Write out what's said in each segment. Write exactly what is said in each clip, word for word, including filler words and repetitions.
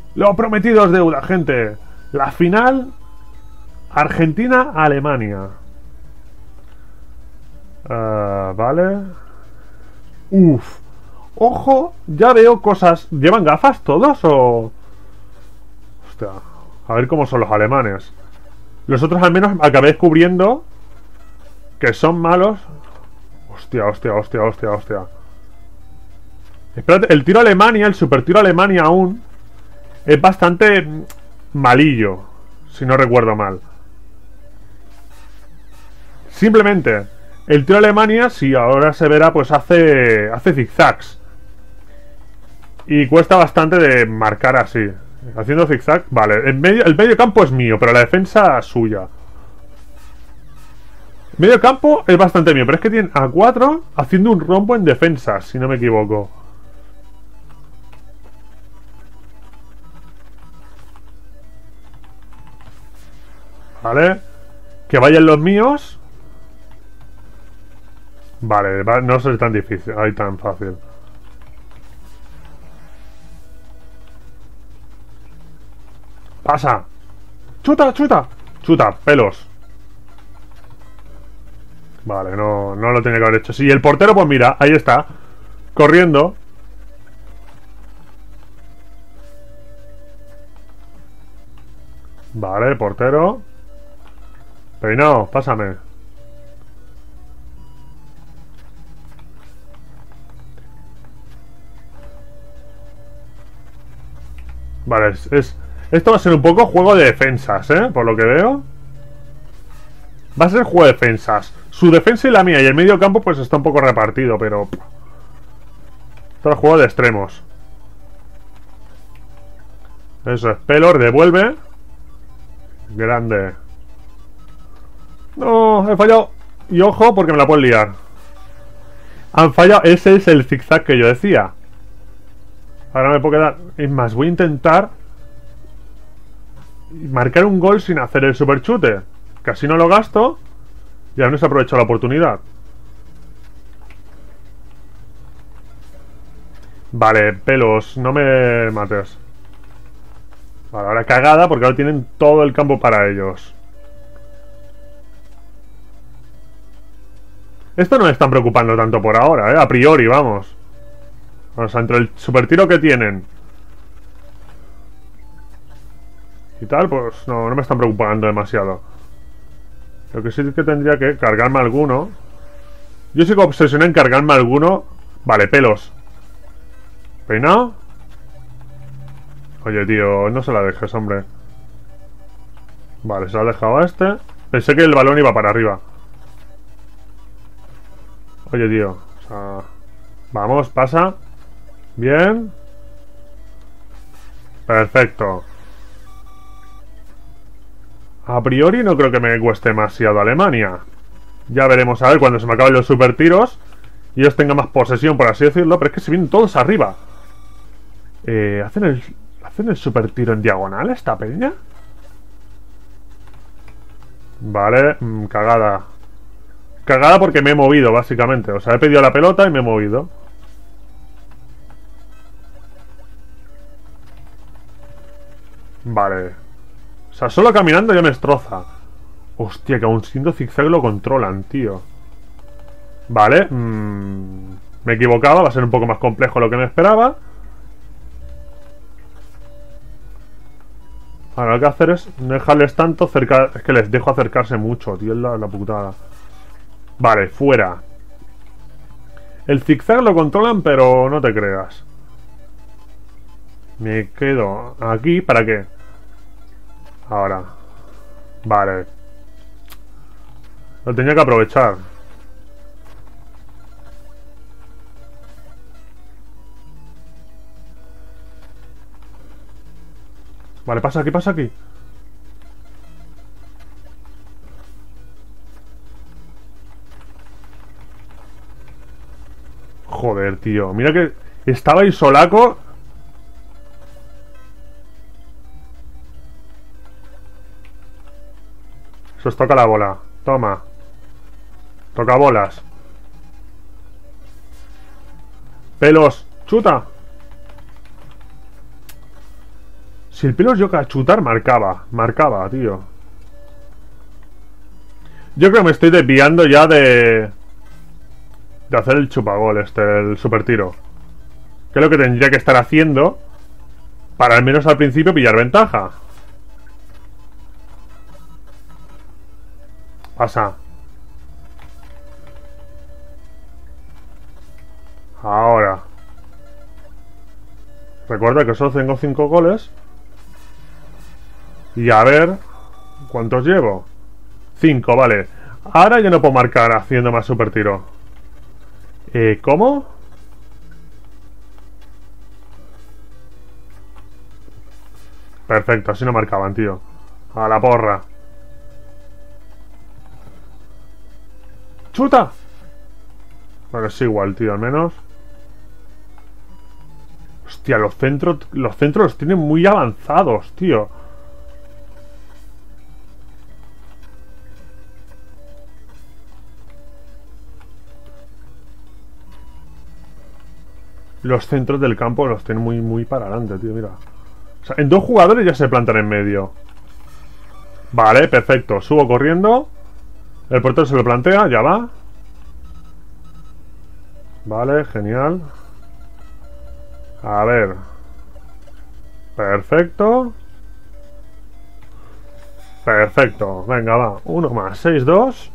Lo prometido es deuda, gente. La final... Argentina-Alemania. Uh, vale. Uf. Ojo, ya veo cosas. ¿Llevan gafas todos o...? Hostia. A ver cómo son los alemanes. Los otros al menos acabé descubriendo que son malos. Hostia, hostia, hostia, hostia, hostia. Espérate, el tiro a Alemania, el super tiro a Alemania aún es bastante malillo, si no recuerdo mal. Simplemente, el tiro a Alemania, si ahora se verá, pues hace hace zigzags. Y cuesta bastante de marcar así. Haciendo zigzag, vale. El medio, el medio campo es mío, pero la defensa es suya. Medio campo es bastante mío, pero es que tienen a cuatro haciendo un rombo en defensa, si no me equivoco. Vale. Que vayan los míos. Vale, va, no es tan difícil, ay, tan fácil. Pasa. Chuta, chuta. Chuta, pelos. Vale, no, no lo tenía que haber hecho. Sí, el portero, pues mira, ahí está. Corriendo. Vale, portero. Peinado, pásame. Vale, es, es... Esto va a ser un poco juego de defensas, ¿eh? Por lo que veo. Va a ser juego de defensas. Su defensa y la mía. Y el medio campo pues está un poco repartido, pero... Esto es juego de extremos. Eso es. Pelor, devuelve. Grande. No, he fallado. Y ojo, porque me la pueden liar. Han fallado. Ese es el zigzag que yo decía. Ahora me puedo quedar... Es más, voy a intentar... marcar un gol sin hacer el superchute. Casi no lo gasto. Y aún no se aprovechó la oportunidad. Vale, pelos, no me mates. Vale, ahora cagada porque ahora tienen todo el campo para ellos. Esto no me están preocupando tanto por ahora, eh. A priori, vamos. O sea, entre el super tiro que tienen y tal, pues no, no me están preocupando demasiado. Lo que sí es que tendría que cargarme alguno. Yo sigo obsesionado en cargarme alguno. Vale, pelos. ¿Peinado? Oye, tío, no se la dejes, hombre. Vale, se la ha dejado a este. Pensé que el balón iba para arriba. Oye, tío, o sea... Vamos, pasa. Bien. Perfecto. A priori no creo que me cueste demasiado Alemania. Ya veremos a ver cuando se me acaben los super tiros y ellos tengan más posesión, por así decirlo. Pero es que se vienen todos arriba. Eh, ¿hacen el, ¿Hacen el super tiro en diagonal esta peña? Vale, mmm, cagada. Cagada porque me he movido, básicamente. O sea, he pedido la pelota y me he movido. Vale. O sea, solo caminando ya me destroza. Hostia, que aún siendo zigzag lo controlan, tío. Vale. Mmm, me equivocaba, va a ser un poco más complejo de lo que me esperaba. Ahora lo que hacer es no dejarles tanto cerca. Es que les dejo acercarse mucho, tío, es la, la putada. Vale, fuera. El zigzag lo controlan, pero no te creas. Me quedo aquí, ¿para qué? Ahora. Vale. Lo tenía que aprovechar. Vale, pasa aquí, pasa aquí. Joder, tío. Mira que estaba ahí solaco. Eso os toca la bola. Toma. Toca bolas. Pelos. Chuta. Si el Pelos llega a chutar, marcaba. Marcaba, tío. Yo creo que me estoy desviando ya de... De hacer el chupagol, este, el super tiro. Que es lo que tendría que estar haciendo para al menos al principio pillar ventaja. Pasa. Ahora. Recuerda que solo tengo cinco goles. Y a ver... ¿Cuántos llevo? cinco, vale. Ahora ya no puedo marcar haciendo más super tiro. Eh, ¿cómo? Perfecto, así no marcaban, tío. A la porra. ¡Chuta! Bueno, es igual, tío, al menos. Hostia, los centros... Los centros los tienen muy avanzados, tío. Los centros del campo los tienen muy, muy para adelante, tío, mira. O sea, en dos jugadores ya se plantan en medio. Vale, perfecto. Subo corriendo. El portero se lo plantea, ya va. Vale, genial. A ver. Perfecto. Perfecto. Venga, va. Uno más. seis dos.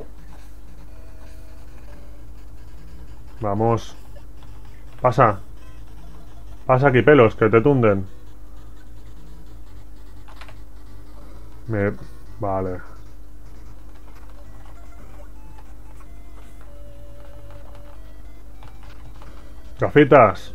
Vamos. Pasa. Pasa aquí, Pelos, que te tunden. Me... Vale. Gafitas.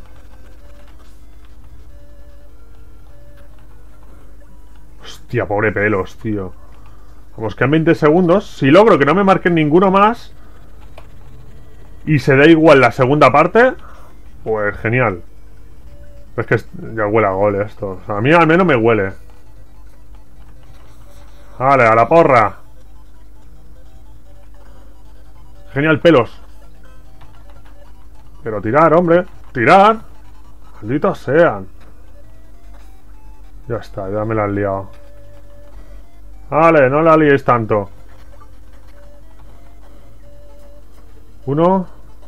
Hostia, pobre Pelos, tío. Vamos, quedan veinte segundos. Si logro que no me marquen ninguno más y se da igual la segunda parte, pues genial. Es que ya huele a gol esto. O sea, a mí al menos me huele. Vale, a la porra. Genial, Pelos. Pero tirar, hombre. Tirar. Malditos sean. Ya está, ya me la han liado. Vale, no la liéis tanto. Uno.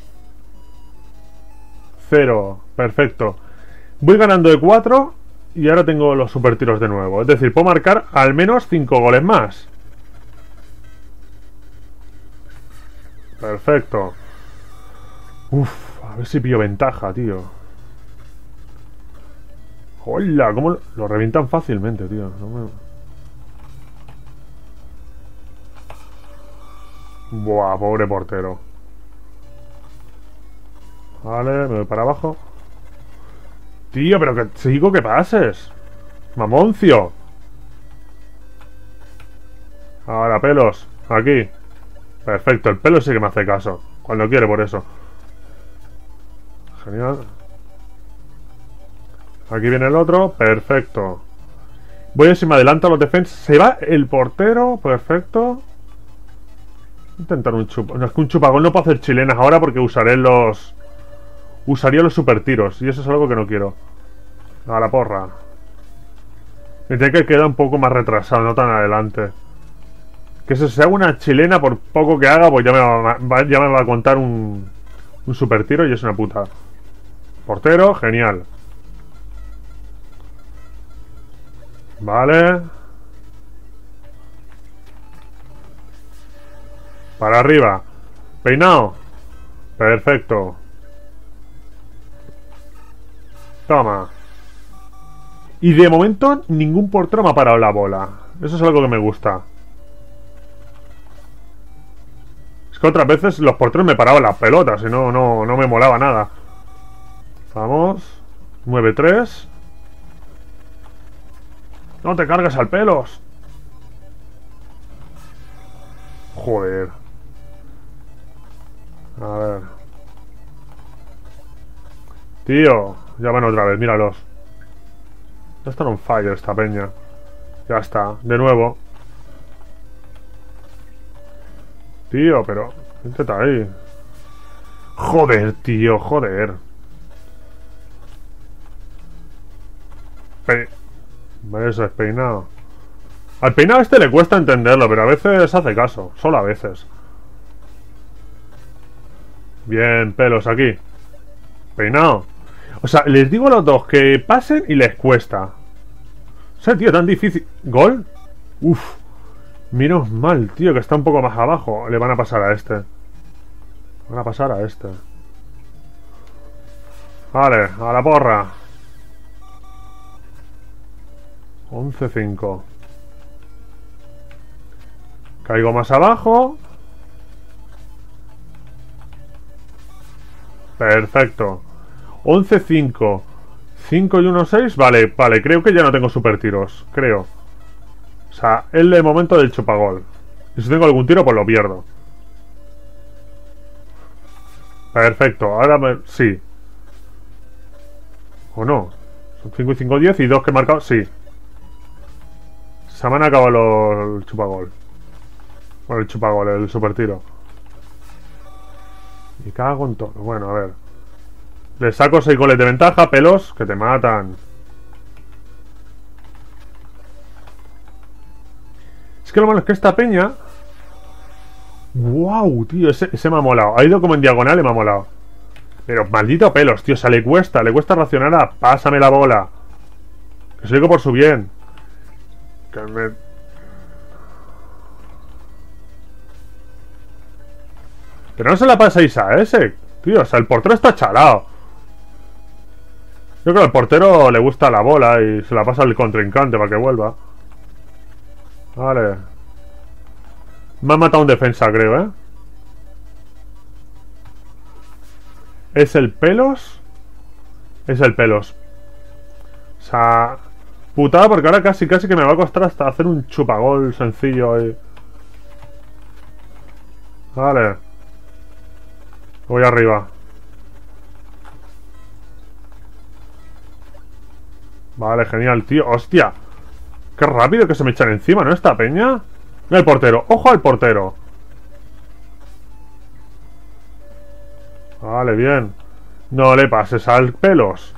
Cero. Perfecto. Voy ganando de cuatro. Y ahora tengo los super tiros de nuevo. Es decir, puedo marcar al menos cinco goles más. Perfecto. Uf, a ver si pillo ventaja, tío. ¡Hola! ¿Cómo lo, lo revientan fácilmente, tío? No me... Buah, pobre portero. Vale, me voy para abajo. Tío, pero que sigo que pases. Mamoncio. Ahora, Pelos. Aquí. Perfecto, el Pelos sí que me hace caso. Cuando quiere, por eso. Genial. Aquí viene el otro. Perfecto. Voy a ver si me adelanto a los defensas. Se va el portero. Perfecto. Intentar un chupa. No, es que un chupagol no puedo hacer chilenas ahora porque usaré los... Usaría los super tiros. Y eso es algo que no quiero. A la porra. Me tiene que quedar un poco más retrasado, no tan adelante. Que si se haga una chilena, por poco que haga, pues ya me va, ya me va a contar un, un super tiro y es una puta. Portero, genial. Vale. Para arriba. Peinado. Perfecto. Toma. Y de momento ningún portero me ha parado la bola. Eso es algo que me gusta. Es que otras veces los porteros me paraban las pelotas y no, no, no me molaba nada. Vamos. nueve tres. No te cargas al Pelos. Joder. A ver. Tío. Ya van otra vez, míralos. Ya están on fire esta peña. Ya está, de nuevo. Tío, pero... Intenta ahí. Joder, tío, joder. Pe... Eso es peinado. Al peinado este le cuesta entenderlo, pero a veces hace caso. Solo a veces. Bien, pelos aquí. Peinado. O sea, les digo a los dos que pasen y les cuesta. O sea, tío, tan difícil. ¿Gol? Uf. Menos mal, tío, que está un poco más abajo. Le van a pasar a este. Van a pasar a este. Vale, a la porra. once cinco. Caigo más abajo. Perfecto. once cinco. cinco y uno seis. Vale, vale, creo que ya no tengo super tiros. Creo. O sea, es el momento del chupagol. Y si tengo algún tiro, pues lo pierdo. Perfecto, ahora me... sí. ¿O no? Son cinco y cinco, diez y dos que he marcado. Sí. Se me han acabado los... el chupagol. Bueno, el chupagol, el super tiro. Y cago en todo. Bueno, a ver. Le saco seis goles de ventaja, pelos, que te matan. Es que lo malo es que esta peña... ¡Wow, tío! Ese, ese me ha molado. Ha ido como en diagonal y me ha molado. Pero maldito pelos, tío. O sea, le cuesta, le cuesta reaccionar a... Pásame la bola. Que se lo digo por su bien. Que me... Pero no se la paséis a ese, tío. O sea, el portero está chalado. Yo creo que al portero le gusta la bola y se la pasa al contrincante para que vuelva. Vale. Me ha matado un defensa, creo, ¿eh? ¿Es el pelos? Es el pelos. O sea... Putada, porque ahora casi casi que me va a costar hasta hacer un chupagol sencillo ahí. Vale. Voy arriba. Vale, genial, tío. ¡Hostia! Qué rápido que se me echan encima, ¿no? Esta peña. Mira el portero. ¡Ojo al portero! Vale, bien. No le pases al pelos.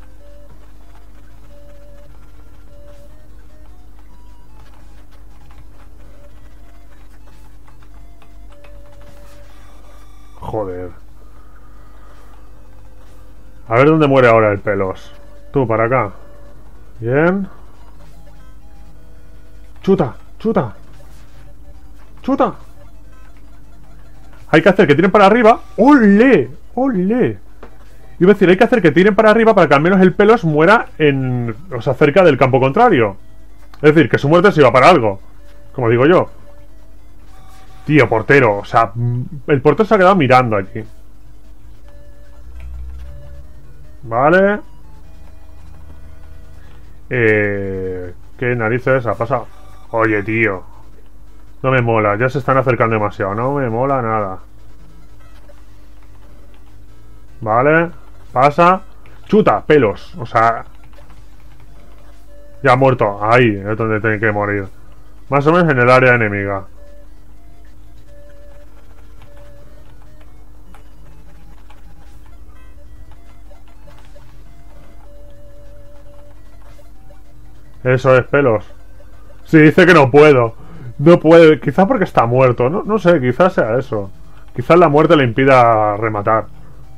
Joder. A ver dónde muere ahora el pelos. Tú, para acá. Bien. Chuta, chuta. Chuta. Hay que hacer que tiren para arriba. ¡Ole! ¡Ole! Iba a decir, hay que hacer que tiren para arriba para que al menos el pelos muera en... O sea, cerca del campo contrario. Es decir, que su muerte se iba para algo. Como digo yo. Tío, portero. O sea, el portero se ha quedado mirando aquí. Vale. Eh... ¿Qué narices ha pasado? Oye, tío. No me mola. Ya se están acercando demasiado. No me mola nada. Vale. Pasa. Chuta, pelos. O sea... Ya ha muerto. Ahí es donde tiene que morir. Más o menos en el área enemiga. Eso es, pelos. Sí, dice que no puedo. No puede. Quizás porque está muerto. No, no sé, quizás sea eso. Quizás la muerte le impida rematar.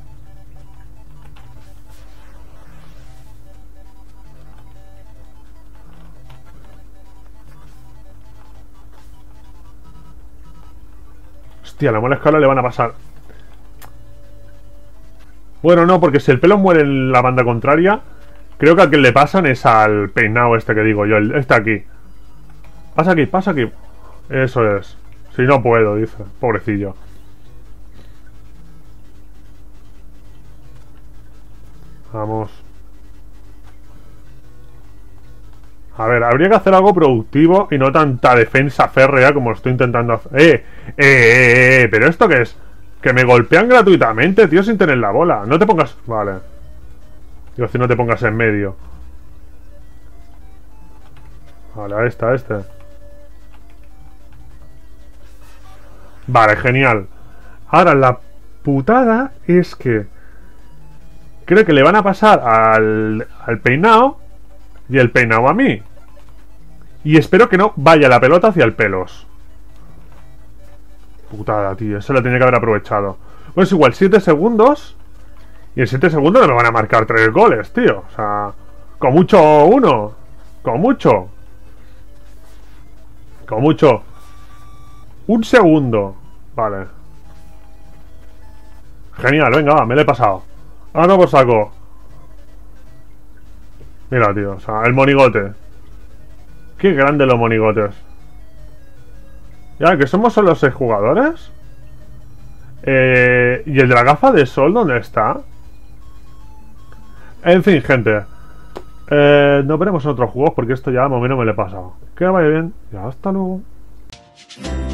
Hostia, la mala escala le van a pasar. Bueno, no, porque si el pelo muere en la banda contraria, creo que al que le pasan es al peinado este que digo yo, el, este aquí. Pasa aquí, pasa aquí. Eso es. Si no puedo, dice. Pobrecillo. Vamos. A ver, habría que hacer algo productivo y no tanta defensa férrea como estoy intentando hacer. ¡Eh! ¡Eh, eh, eh! ¿Pero esto qué es? Que me golpean gratuitamente, tío, sin tener la bola. No te pongas... Vale. Digo, si no te pongas en medio. Vale, ahí está este. Vale, genial. Ahora, la putada es que... Creo que le van a pasar al, al peinado y el peinado a mí. Y espero que no vaya la pelota hacia el pelos. Putada, tío. Eso lo tenía que haber aprovechado. Pues igual, siete segundos. Y en siete segundos no me van a marcar tres goles, tío. O sea, con mucho uno. Con mucho. Con mucho. Un segundo. Vale. Genial, venga, va, me lo he pasado. Anda por saco. Mira, tío, o sea, el monigote. Qué grande los monigotes. Ya, que somos solo seis jugadores. Eh, ¿Y el de la gafa de sol dónde está? En fin, gente. Eh, nos veremos en otros juegos porque esto ya más o menos me lo he pasado. Que vaya bien. Y hasta luego.